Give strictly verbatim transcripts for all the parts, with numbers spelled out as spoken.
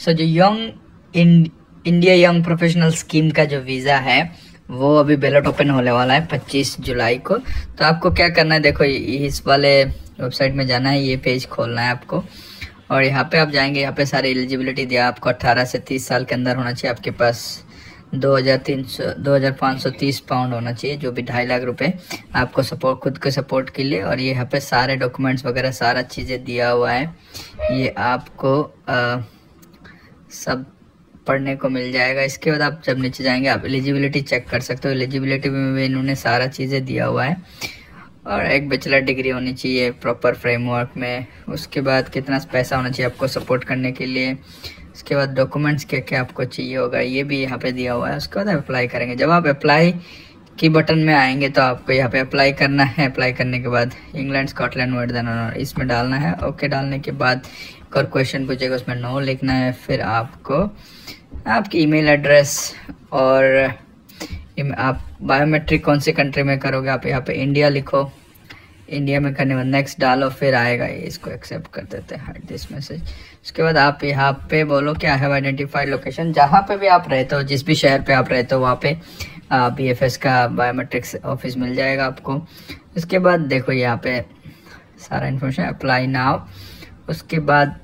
सो जो young India young professional scheme का जो वीज़ा है वो अभी बैलेट ओपन होने वाला है पच्चीस जुलाई को। तो आपको क्या करना है, देखो इस वाले वेबसाइट में जाना है, ये पेज खोलना है आपको और यहाँ पे आप जाएंगे। यहाँ पे सारे एलिजिबिलिटी दिया, आपको अट्ठारह से तीस साल के अंदर होना चाहिए, आपके पास दो हज़ार तीन सौ दो हज़ार पाँच सौ तीस पाउंड होना चाहिए, जो भी ढाई लाख रुपए आपको सपोर्ट खुद के सपोर्ट के लिए। और ये यहाँ पे सारे डॉक्यूमेंट्स वगैरह सारा चीज़ें दिया हुआ है, ये आपको आ, सब पढ़ने को मिल जाएगा। इसके बाद आप जब नीचे जाएंगे आप एलिजिबिलिटी चेक कर सकते हो। एलिजिबिलिटी में भी इन्होंने सारा चीज़ें दिया हुआ है और एक बैचलर डिग्री होनी चाहिए प्रॉपर फ्रेमवर्क में। उसके बाद कितना पैसा होना चाहिए आपको सपोर्ट करने के लिए। उसके बाद डॉक्यूमेंट्स क्या क्या आपको चाहिए होगा ये भी यहाँ पे दिया हुआ है। उसके बाद अप्लाई करेंगे। जब आप अप्लाई की बटन में आएंगे तो आपको यहाँ पे अप्लाई करना है। अप्लाई करने के बाद इंग्लैंड स्कॉटलैंड वर्डन इसमें डालना है। ओके डालने के बाद एक और क्वेश्चन पूछेगा, उसमें नो लिखना है। फिर आपको आपकी ईमेल एड्रेस और आप बायोमेट्रिक कौन सी कंट्री में करोगे, आप यहाँ पे इंडिया लिखो, इंडिया में करने बाद नेक्स्ट डालो, फिर आएगा ये, इसको एक्सेप्ट कर देते हैं, हाइड दिस मैसेज। उसके बाद आप यहाँ पे बोलो क्या है आइडेंटिफाइड लोकेशन, जहाँ पे भी आप रहते हो, जिस भी शहर पे आप रहते हो वहाँ पे बी एफ एस का बायोमेट्रिक्स ऑफिस मिल जाएगा आपको। उसके बाद देखो यहाँ पे सारा इन्फॉर्मेशन, अप्लाई नाउ। उसके बाद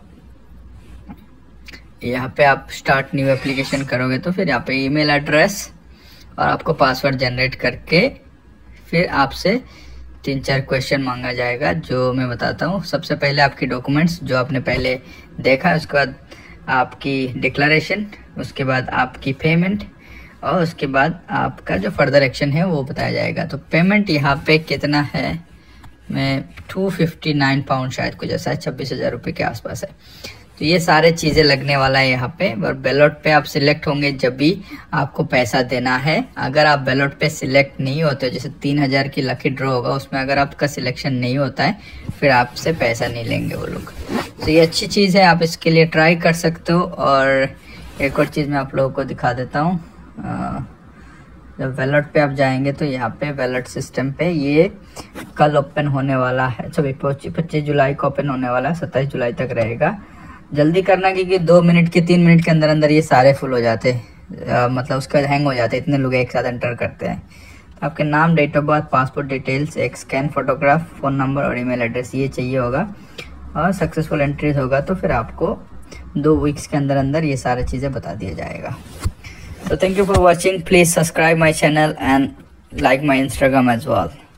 यहाँ पे आप स्टार्ट न्यू एप्लीकेशन करोगे तो फिर यहाँ पे ईमेल एड्रेस और आपको पासवर्ड जनरेट करके फिर आपसे तीन चार क्वेश्चन मांगा जाएगा, जो मैं बताता हूँ। सबसे पहले आपकी डॉक्यूमेंट्स जो आपने पहले देखा, उसके बाद आपकी डिक्लेरेशन, उसके बाद आपकी पेमेंट और उसके बाद आपका जो फर्दर एक्शन है वो बताया जाएगा। तो पेमेंट यहाँ पे कितना है, मैं टू फिफ्टी नाइन पाउंड शायद कुछ ऐसा है, छब्बीस हजार रुपये के आसपास है। तो ये सारे चीज़ें लगने वाला है यहाँ पे। और बैलेट पे आप सिलेक्ट होंगे जब भी आपको पैसा देना है। अगर आप बैलेट पे सिलेक्ट नहीं होते, जैसे तीन हजार की लकी ड्रॉ होगा, उसमें अगर आपका सिलेक्शन नहीं होता है फिर आपसे पैसा नहीं लेंगे वो लोग। तो ये अच्छी चीज़ है, आप इसके लिए ट्राई कर सकते हो। और एक और चीज़ मैं आप लोगों को दिखा देता हूँ। जब बैलेट पे आप जाएंगे तो यहाँ पे बैलेट सिस्टम पे ये कल ओपन होने वाला है, सॉरी पच्चीस जुलाई को ओपन होने वाला है, सत्ताईस जुलाई तक रहेगा। जल्दी करना क्योंकि दो मिनट के तीन मिनट के अंदर अंदर ये सारे फुल हो जाते हैं, मतलब उसका हैंग हो जाते हैं, इतने लोग एक साथ एंटर करते हैं। तो आपके नाम, date of birth, passport details, एक स्कैन फोटोग्राफ, फ़ोन नंबर और ईमेल एड्रेस ये चाहिए होगा। और सक्सेसफुल एंट्रीज होगा तो फिर आपको दो वीक्स के अंदर अंदर ये सारी चीज़ें बता दिया जाएगा। तो thank you for watching, please subscribe my channel and like my Instagram as well.